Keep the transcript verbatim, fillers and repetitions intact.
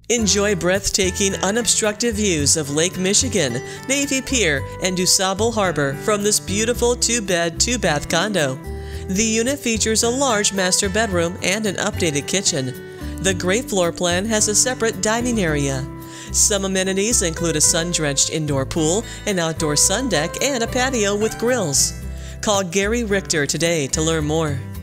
Enjoy breathtaking, unobstructed views of Lake Michigan, Navy Pier, and DuSable Harbor from this beautiful two-bed, two-bath condo. The unit features a large master bedroom and an updated kitchen. The great floor plan has a separate dining area. Some amenities include a sun-drenched indoor pool, an outdoor sun deck, and a patio with grills. Call Gary Richter today to learn more.